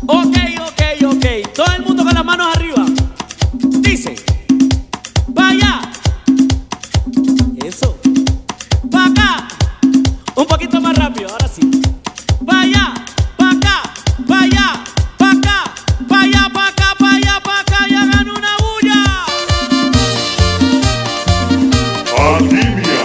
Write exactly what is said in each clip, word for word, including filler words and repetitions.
Ok, ok, ok. Todo el mundo con las manos arriba. Dice, vaya. Eso. Pa' acá. Un poquito más rápido, ahora sí. Vaya, pa' acá, vaya, pa' acá, vaya, pa' acá, vaya, pa' acá y hagan una bulla. Alivia.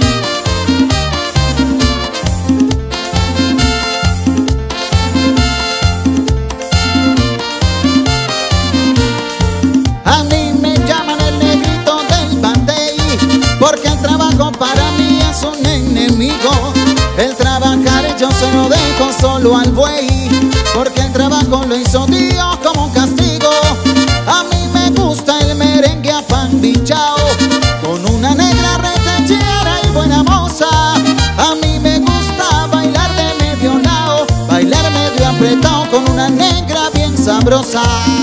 A mí me llaman el negrito del batey, porque el trabajo para mí es un enemigo. El trabajar yo se lo dejo solo al buey, porque el trabajo lo hizo Dios como un castigo. A mí me gusta el merengue apandichao, con una negra retechera y buena moza. A mí me gusta bailar de medio lado, bailar medio apretado con una negra bien sabrosa.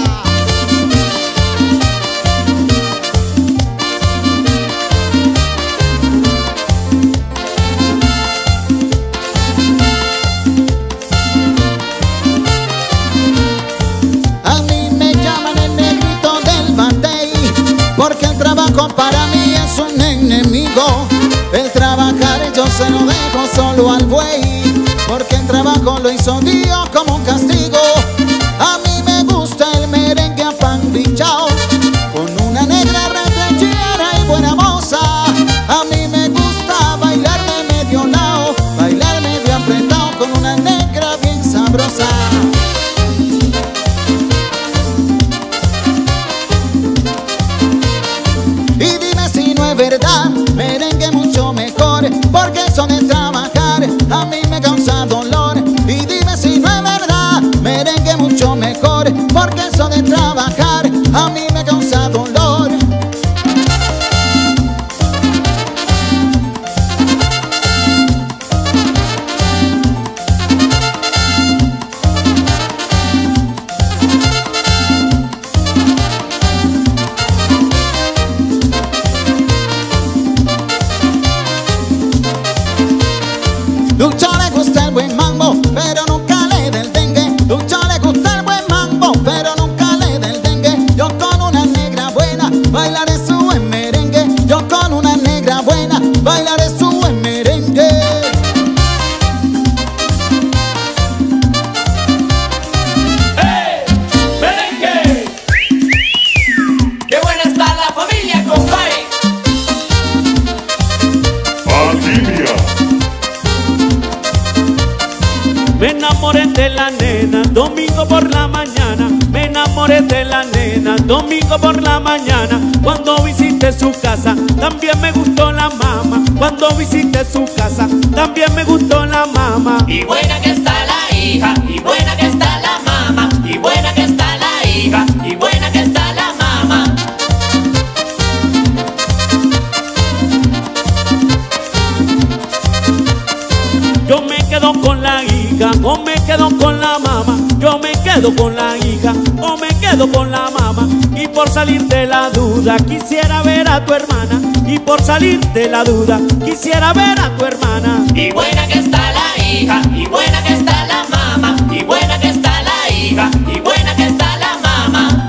Porque el trabajo para mí es un enemigo. El trabajar yo se lo dejo solo al buey, porque el trabajo lo hizo Dios como un castigo. A mí me gusta el merengue apandichao, con una negra retrechera y buena moza. A mí me gusta bailar de medio lado, bailar medio apretado con una negra bien sabrosa. Verdad, merengue mucho mejor, porque eso de trabajar a mí me causa dolor. Y dime si no es verdad, merengue mucho mejor, porque eso de trabajar a mí me causa dolor. Lucho le gusta el buen mambo, pero nunca le del dengue. Lucho le gusta el buen mambo, pero nunca le del dengue. Yo con una negra buena bailaré su buen merengue. Yo con una negra buena bailaré su buen merengue. ¡Hey! ¡Merengue! ¡Qué buena está la familia, compadre! Alivia. Me enamoré de la nena domingo por la mañana. Me enamoré de la nena domingo por la mañana. Cuando visité su casa también me gustó la mama. Cuando visité su casa también me gustó la mama. Y buena que está la hija, y buena que está la mama, y buena que está la hija, y buena que está la mama. Yo me quedo con la hija o me quedo con la mama. Yo me quedo con la hija o me quedo con la mama. Y por salir de la duda quisiera ver a tu hermana. Y por salir de la duda quisiera ver a tu hermana. Y buena que está la hija, y buena que está la mama, y buena que está la hija, y buena que está la mama.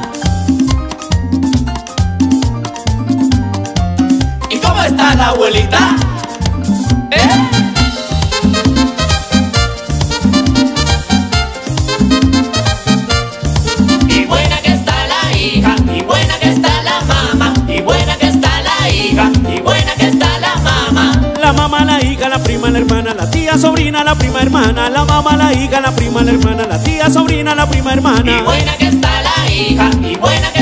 ¿Y cómo está la abuelita? ¿Eh? Y buena que está la hija, y buena que está la mama, y buena que está la hija, y buena que está la mama. La mamá, la hija, la prima, la hermana, la tía, sobrina, la prima, hermana. La mamá, la hija, la prima, la hermana, la tía, sobrina, la prima, hermana. Y buena que está la hija, y buena que